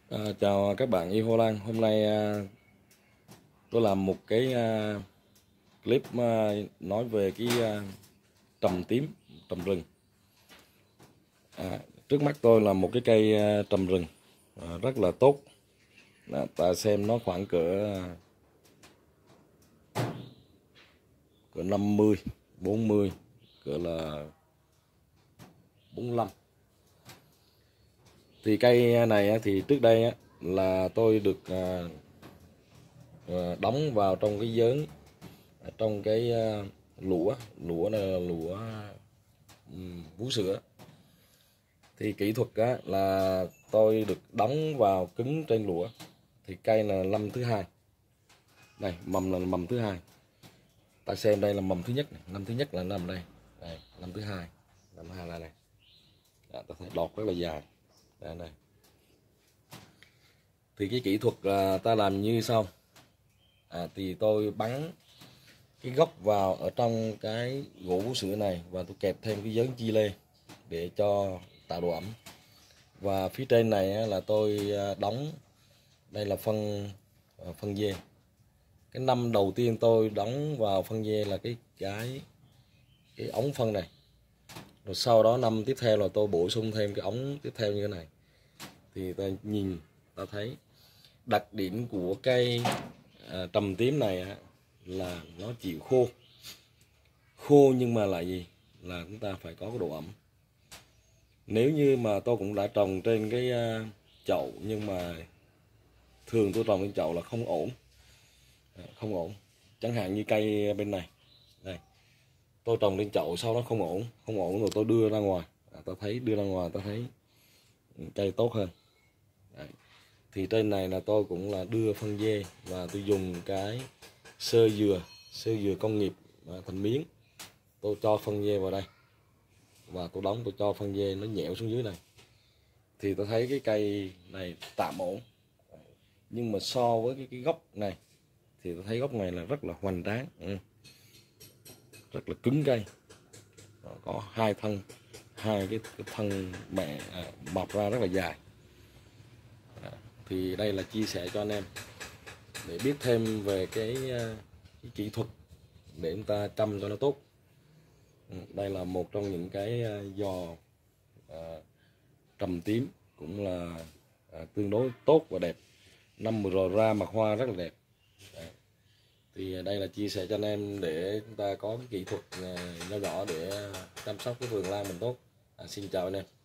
Chào các bạn yêu hoa lan. Hôm nay tôi làm một cái clip nói về cái trầm tím, trầm rừng. Trước mắt tôi là một cái cây trầm rừng rất là tốt. Ta xem nó khoảng cỡ 50, 40, cỡ là 45. Thì cây này thì trước đây là tôi được đóng vào trong cái giớn, trong cái lũa là lũa vú sữa. Thì kỹ thuật là tôi được đóng vào cứng trên lũa. Thì cây là năm thứ hai, đây mầm là mầm thứ hai. Ta xem đây là mầm thứ nhất này. Năm thứ nhất là nằm đây, đây năm thứ hai, năm hai là này. Ta thấy đọt rất là dài đây, đây. Thì cái kỹ thuật ta làm như sau. Thì tôi bắn cái gốc vào ở trong cái gỗ vú sữa này và tôi kẹp thêm cái giớn chi lê để cho tạo độ ẩm. Và phía trên này là tôi đóng, đây là phân dê. Cái năm đầu tiên tôi đóng vào phân dê là cái ống phân này. Rồi sau đó năm tiếp theo là tôi bổ sung thêm cái ống tiếp theo như thế này. Thì ta nhìn ta thấy đặc điểm của cây trầm tím này là nó chịu khô nhưng mà là gì, là chúng ta phải có cái độ ẩm. Nếu như mà tôi cũng đã trồng trên cái chậu, nhưng mà thường tôi trồng trên chậu là không ổn. Chẳng hạn như cây bên này đây, tôi trồng lên chậu sau đó không ổn rồi tôi đưa ra ngoài, tôi thấy đưa ra ngoài tôi thấy cây tốt hơn. Đấy. Thì trên này là tôi cũng là đưa phân dê và tôi dùng cái sơ dừa công nghiệp thành miếng. Tôi cho phân dê vào đây và tôi đóng, tôi cho phân dê nó nhẹo xuống dưới này. Thì tôi thấy cái cây này tạm ổn. Nhưng mà so với cái gốc này thì tôi thấy gốc này là rất là hoành tráng, rất là cứng cây. Có hai cái thân mẹ mọc ra rất là dài. Thì đây là chia sẻ cho anh em để biết thêm về cái kỹ thuật để chúng ta chăm cho nó tốt. Đây là một trong những cái giò trầm tím cũng là tương đối tốt và đẹp. Năm vừa rồi ra mặt hoa rất là đẹp. Thì đây là chia sẻ cho anh em để chúng ta có cái kỹ thuật nhỏ nhỏ để chăm sóc cái vườn lan mình tốt. Xin chào anh em.